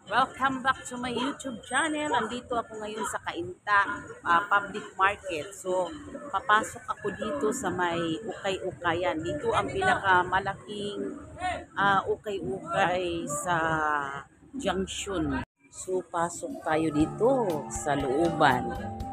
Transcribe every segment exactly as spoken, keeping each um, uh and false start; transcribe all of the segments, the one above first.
Welcome back to my YouTube channel. Andito ako ngayon sa Cainta uh, Public Market. So, papasok ako dito sa may ukay-ukayan. Dito ang pinakamalaking uh, ukay-ukay sa junction. So, pasok tayo dito sa looban.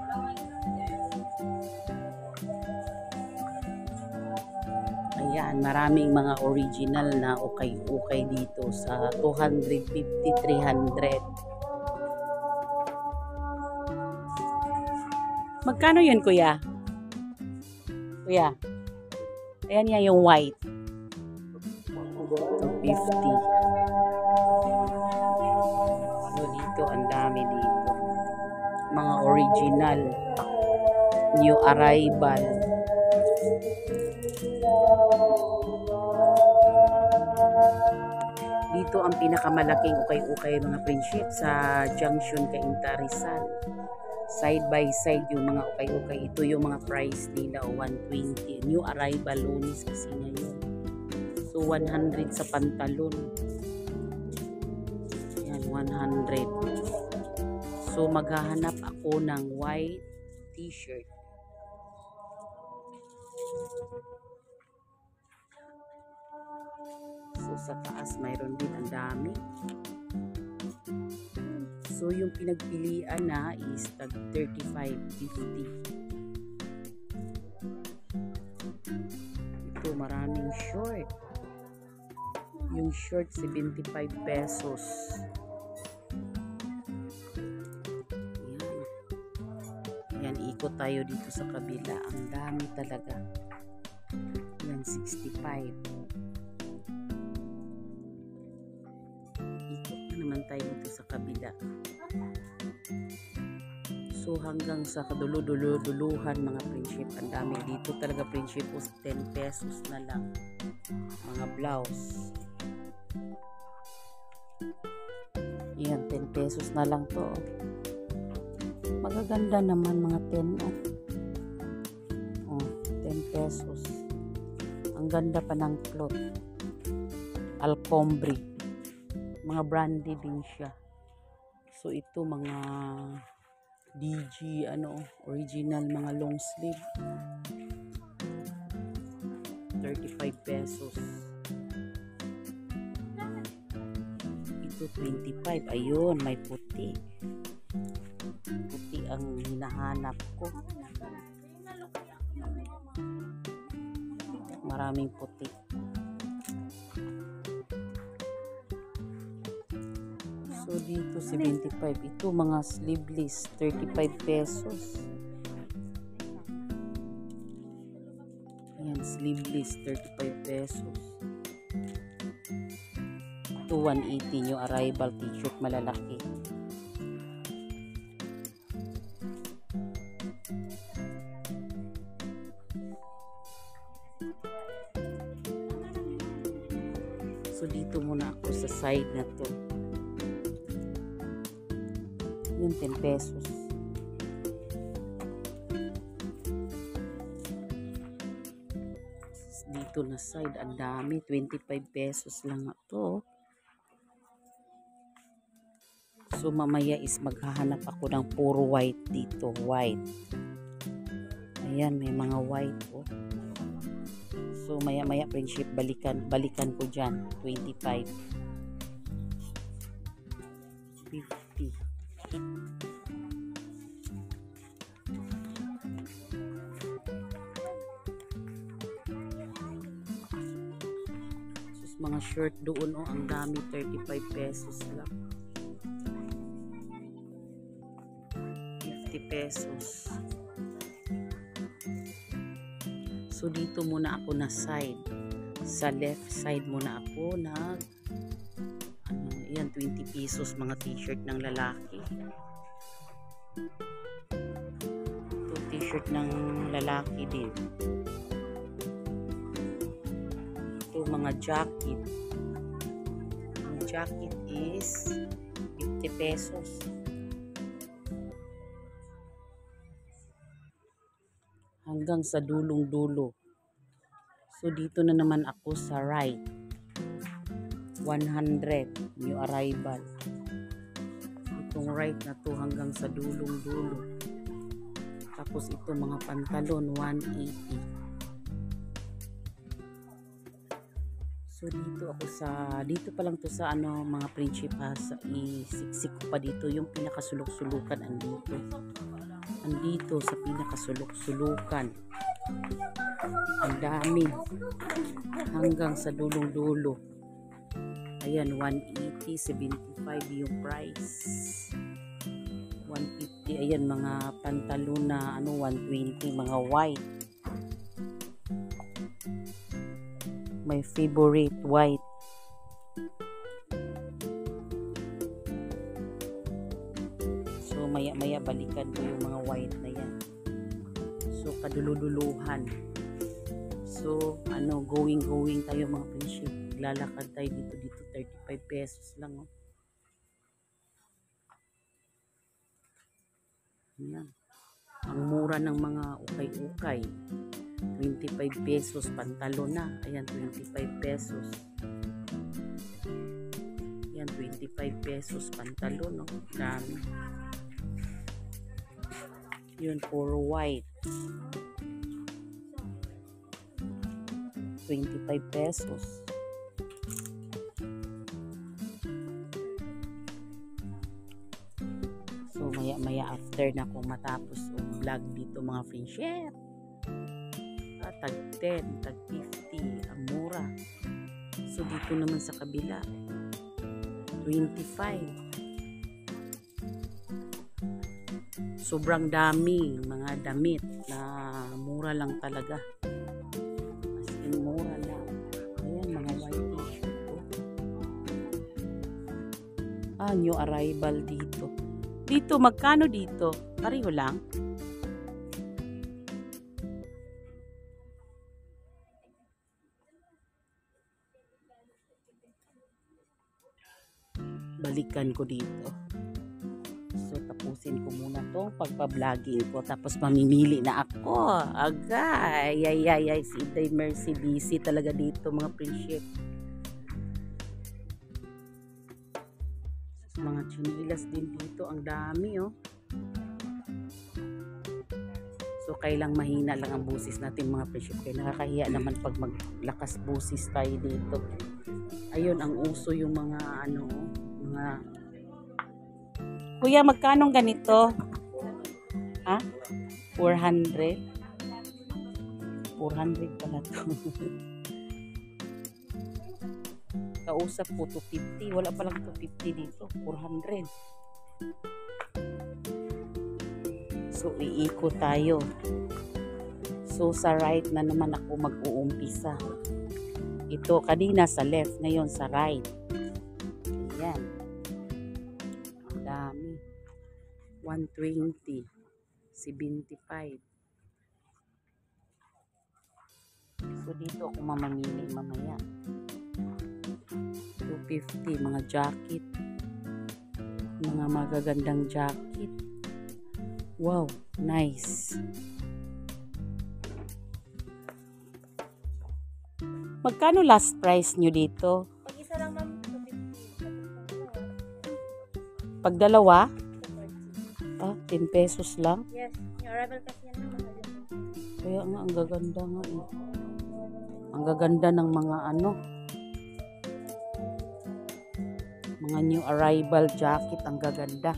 Ayan, maraming mga original na ukay-ukay dito sa two fifty, three hundred. Magkano yun, kuya? Kuya? Ayan yan yung white. two fifty. So, dito, ang dami dito. Mga original. New arrival. Dito ang pinakamalaking ukay-ukay mga friendship sa Junction Cainta Rizal. Side by side yung mga ukay-ukay. Ito yung mga price nila, one twenty. New arrival lunis kasi ngayon. So one hundred sa pantalon. Yan, one hundred. So maghahanap ako ng white t-shirt. So sa taas mayroon din ang dami. So yung pinagpilian na is tag thirty-five fifty. Ito maraming short. Yung short seventy-five pesos. Yan. Yan, ikot tayo dito sa kabila. Ang dami talaga. Yan, sixty-five. Naman tayo dito sa kabila. So hanggang sa kadulo-dulo-duluhan mga friendship, ang dami dito talaga friendship, ten pesos na lang mga blouse. Yan, ten pesos na lang to. Magaganda naman mga ten. Oh, ten pesos. Ang ganda pa ng cloth. Alcombre. Mga branded din siya. So ito mga D G ano, original mga long sleeve. thirty-five pesos. Ito twenty-five. Ayun, may puti. Puti ang hinahanap ko. Maraming puti. So dito seventy-five. Ito mga sleeveless thirty-five pesos. Ayan, sleeveless thirty-five pesos. Ito one eighty yung arrival t-shirt malalaki. So dito muna ako sa side na to. Yung ten pesos. Dito na side, ang dami. twenty-five pesos lang ito. So mamaya is maghahanap ako ng puro white dito. White. Ayan, may mga white po. Oh. So maya maya friendship, balikan, balikan ko dyan. twenty-five. fifty. Sus, mga shirt doon oh, ang dami, thirty-five pesos lang. fifty pesos. So dito muna ako na side. Sa left side muna ako nag ano, yan, twenty pesos mga t-shirt ng lalaki. Ito t-shirt ng lalaki din. Ito mga jacket. Ang jacket is fifty pesos. Hanggang sa dulong-dulo. So dito na naman ako sa right. one hundred new arrival. Itong right na to hanggang sa dulong-dulo. Tapos ito mga pantalon, one eighty. So dito ako sa, dito pa lang to sa ano mga prinsipas, isiksik ko pa dito yung pinakasulok-sulukan andito. Andito sa pinakasulok-sulukan. Ang dami. Hanggang sa dulong-dulo. Ayan, one eighty, seventy-five yung price. one fifty, ayan mga pantalon na ano, one twenty, mga white. My favorite white. So maya maya balikan ko yung mga white na yan. So kaduluduluhan. So ano, going going tayo mga friendship. Lalakad tayo dito dito thirty-five pesos lang, oh. Ayan. Ang mura ng mga ukay-ukay. twenty-five pesos pantalon na. Ayan, twenty-five pesos. Ayan, twenty-five pesos pantalon, no? Dami. Yun, puro white. twenty-five pesos. So, maya-maya after na kung matapos yung vlog dito mga friendship. Tag ten, tag fifty, ang mura. So dito naman sa kabila twenty-five. Sobrang dami mga damit na mura lang talaga. As in mura lang. Ayan mga white t-shirt, oh. Ah, new arrival dito. Dito magkano dito? Pareho lang. Balikan ko dito. So tapusin ko muna to pagpa-vlogging ko, tapos mamimili na ako. Agay, ay ay ay si Day Mercy busy talaga dito mga friendship. Mga chinilas din dito, ang dami, oh. So kailang mahina lang ang busis natin mga friendship, kaya nakakahiya naman pag maglakas busis tayo dito. Ayun, ang uso yung mga ano, mga kuya, magkanong ganito? Ha? four hundred? four hundred pala to. Kausap po two fifty. Wala palang two fifty dito. four hundred. So, iikot tayo. So, sa right na naman ako mag-uumpisa. Ito, kanina sa left, ngayon sa right. Ayan. Ang dami. one twenty. seventy-five. So, dito ako mamamili mamaya. two fifty. Mga jacket. Mga magagandang jacket. Wow, nice. Magkano last price nyo dito? Pag isa lang ma'am, two fifty. Pag dalawa? Ah, ten pesos lang? Yes, yung arrival kasi yan naman. Kaya nga, ang gaganda nga eh. Ang gaganda ng mga ano. Mga new arrival jacket, ang gaganda.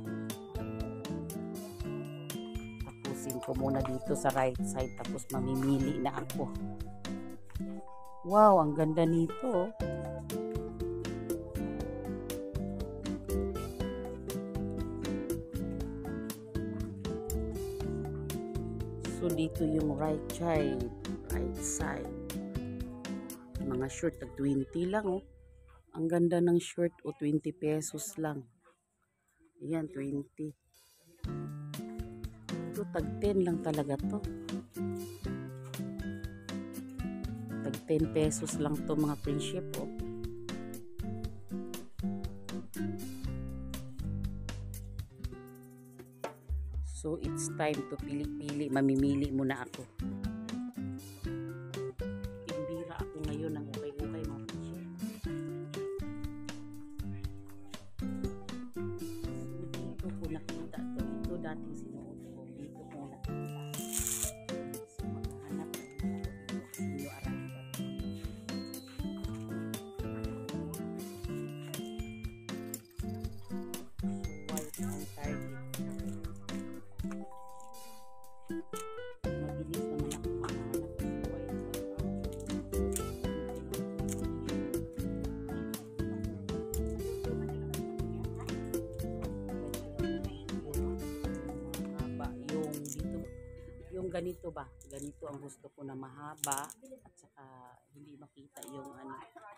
Tapusin ko muna dito sa right side, tapos mamimili na ako. Wow, ang ganda nito. So dito yung right side, right side. Mga short, tag twenty lang, oh. Ang ganda ng short, o oh, twenty pesos lang. Ayan, twenty. Ito, tag ten lang talaga to. Tag ten pesos lang to mga friendship, oh. So, it's time to pili-pili. Mamimili muna ako. Timbira ako ngayon ng ukay-ukay mga friendship. dating sinuot ko. Dito ko nakita. So, maghahanap na naman ako dito kasi New Arrival. So, white ang target. Mabilis naman ako makahanap kasi white ang mahaba yung dito, yung ganito ba, ganito ang gusto ko na mahaba at saka hindi makita yung ano.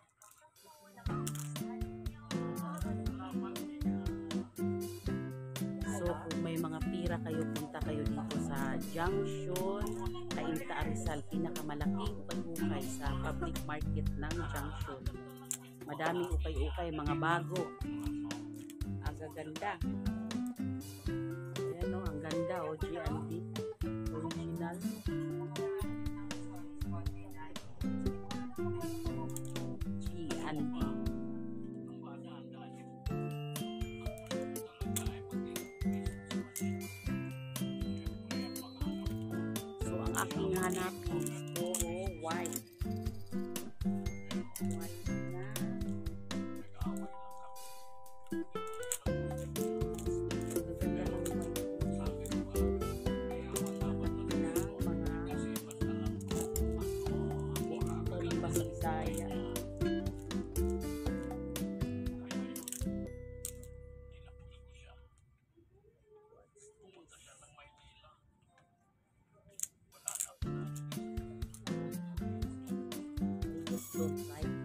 So kung may mga pira kayo, punta kayo dito sa Junction Cainta Rizal, pinakamalaking ukay-ukay sa public market ng Junction. Madaming ukay-ukay, mga bago. Ang gaganda. Ayan o, ang ganda o, G and D. Original. G and D. So, ang aking hanapin is puro white. White na. Saya. Don't like it.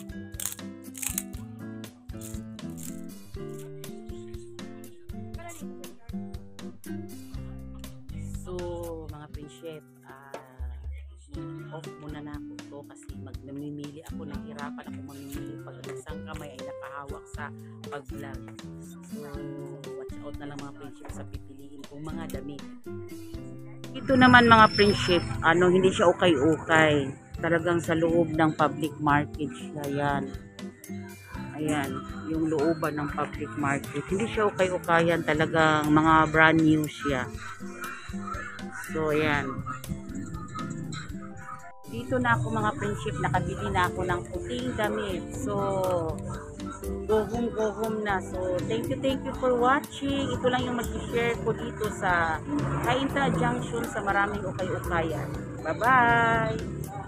So, mga prinsip, ah, off muna na ako to kasi mag namimili ako, nahirapan ako mamimili pag ang isang kamay ay nakahawak sa pag-vlog. So, watch out na lang mga friendship sa pipiliin kong mga damit. Ito naman mga friendship, ano, hindi siya ukay-ukay. Talagang sa loob ng public market siya yan. Ayan, yung looban ng public market. Hindi siya ukay-ukayan, talagang mga brand new siya. So, ayan. Dito na ako mga friendship, nakabili na ako ng puting damit. So, go home, go home na. So, thank you, thank you for watching. Ito lang yung mag-share ko dito sa Cainta Junction sa maraming ukay-ukayan. Bye-bye!